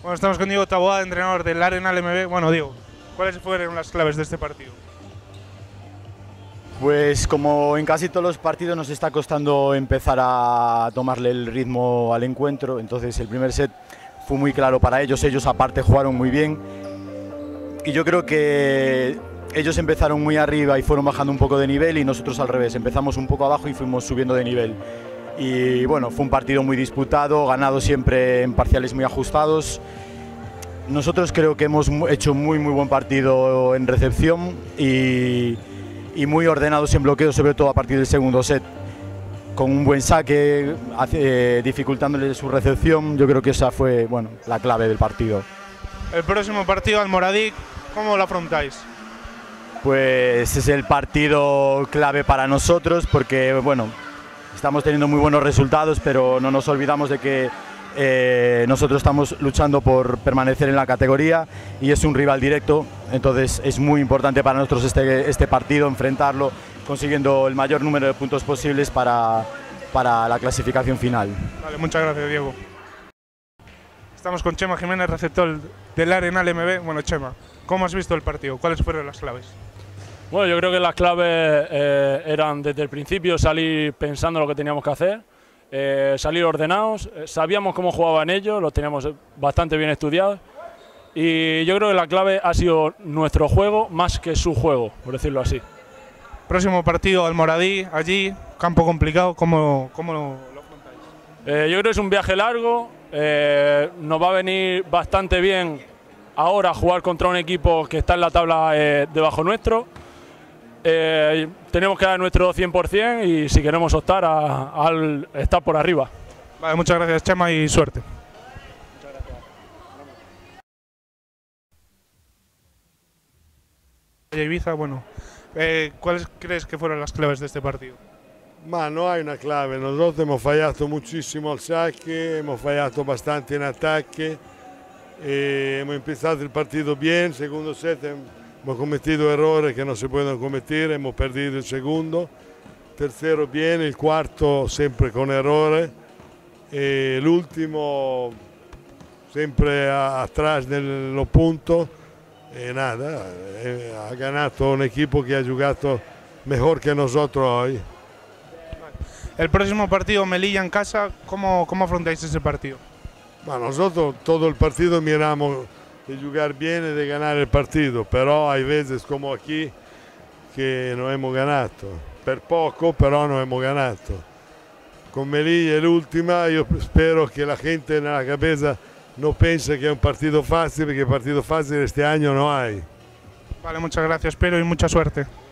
Bueno, estamos con Diego Taboada, entrenador del Arena LMB. Bueno, Diego, ¿cuáles fueron las claves de este partido? Pues como en casi todos los partidos nos está costando empezar a tomarle el ritmo al encuentro, entonces el primer set fue muy claro para ellos, ellos aparte jugaron muy bien y yo creo que ellos empezaron muy arriba y fueron bajando un poco de nivel y nosotros al revés, empezamos un poco abajo y fuimos subiendo de nivel. Y bueno, fue un partido muy disputado, ganado siempre en parciales muy ajustados. Nosotros creo que hemos hecho muy buen partido en recepción y muy ordenados en bloqueo, sobre todo a partir del segundo set, con un buen saque, dificultándole su recepción. Yo creo que esa fue la clave del partido. El próximo partido, Almoradí, ¿cómo lo afrontáis? Pues es el partido clave para nosotros porque estamos teniendo muy buenos resultados, pero no nos olvidamos de que nosotros estamos luchando por permanecer en la categoría y es un rival directo, entonces es muy importante para nosotros este partido, enfrentarlo consiguiendo el mayor número de puntos posibles para la clasificación final. Vale, muchas gracias, Diego. Estamos con Chema Jiménez, receptor del Arena LMB. Bueno, Chema, ¿cómo has visto el partido? ¿Cuáles fueron las claves? Bueno, yo creo que las claves eran desde el principio salir pensando lo que teníamos que hacer, salir ordenados, sabíamos cómo jugaban ellos, los teníamos bastante bien estudiados y yo creo que la clave ha sido nuestro juego más que su juego, por decirlo así. Próximo partido, Almoradí, allí, campo complicado, ¿cómo lo afrontáis? Yo creo que es un viaje largo, nos va a venir bastante bien ahora jugar contra un equipo que está en la tabla debajo nuestro. Tenemos que dar nuestro 100% y si queremos optar al estar por arriba. Vale, muchas gracias, Chema, y suerte. Muchas gracias. Ibiza, ¿cuáles crees que fueron las claves de este partido? Ma no hay una clave, nosotros hemos fallado muchísimo al saque, hemos fallado bastante en ataque, hemos empezado el partido bien, segundo set hemos cometido errores que no se pueden cometer, hemos perdido el segundo, tercero bien, el cuarto siempre con errores, el último siempre atrás de los puntos, y nada, ha ganado un equipo que ha jugado mejor que nosotros hoy. El próximo partido, Melilla en casa, ¿cómo afrontáis ese partido? Bueno, nosotros todo el partido miramos de jugar bien y de ganar el partido, pero hay veces como aquí que no hemos ganado, per poco, pero no hemos ganado. Con Melilla el última, yo espero que la gente en la cabeza no piense que es un partido fácil, porque partido fácil este año no hay. Vale, muchas gracias, Pedro, y mucha suerte.